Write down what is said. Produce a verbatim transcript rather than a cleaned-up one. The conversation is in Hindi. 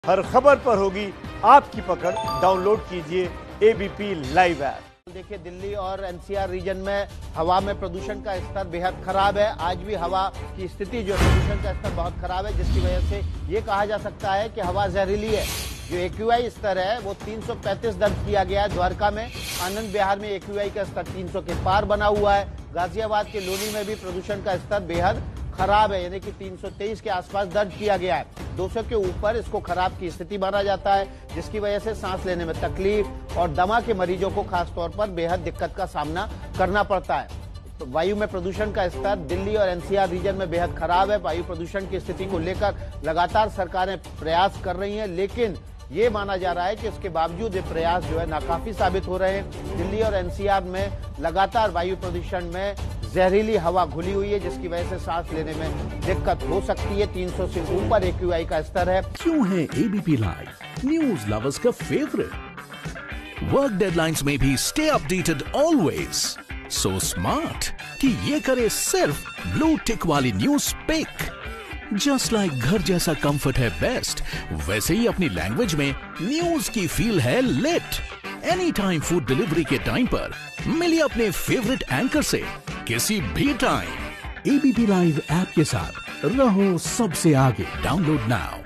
हर खबर पर होगी आपकी पकड़। डाउनलोड कीजिए एबीपी लाइव ऐप। देखिए, दिल्ली और एनसीआर रीजन में हवा में प्रदूषण का स्तर बेहद खराब है। आज भी हवा की स्थिति जो प्रदूषण का स्तर बहुत खराब है, जिसकी वजह से ये कहा जा सकता है कि हवा जहरीली है। जो एक्यूआई स्तर है वो तीन सौ पैंतीस दर्ज किया गया है द्वारका में। आनंद विहार में एक्यूआई का स्तर तीन सौ के पार बना हुआ है। गाजियाबाद के लोनी में भी प्रदूषण का स्तर बेहद खराब है, यानी कि तीन सौ तेईस के आसपास दर्ज किया गया है। दो सौ के ऊपर इसको खराब की स्थिति माना जाता है, जिसकी वजह से सांस लेने में तकलीफ और दमा के मरीजों को खासतौर पर बेहद दिक्कत का सामना करना पड़ता है। तो वायु में प्रदूषण का स्तर दिल्ली और एनसीआर रीजन में बेहद खराब है। वायु प्रदूषण की स्थिति को लेकर लगातार सरकारें प्रयास कर रही हैं, लेकिन ये माना जा रहा है कि इसके बावजूद ये प्रयास जो है नाकाफी साबित हो रहे हैं। दिल्ली और एनसीआर में लगातार वायु प्रदूषण में जहरीली हवा घुली हुई है, जिसकी वजह से सांस लेने में दिक्कत हो सकती है। तीन सौ से ऊपर एक्यूआई का स्तर है। क्यों है एबीपी लाइव न्यूज लवर्स का फेवरेट? वर्क डेडलाइंस में भी stay updated always. So smart कि ये करे सिर्फ ब्लू टिक वाली न्यूज पिक। जस्ट लाइक घर जैसा कंफर्ट है बेस्ट, वैसे ही अपनी लैंग्वेज में न्यूज की फील है lit. Any time food delivery के टाइम पर मिलिए अपने फेवरेट एंकर से किसी भी टाइम। एबीपी लाइव ऐप के साथ रहो सबसे आगे। Download now.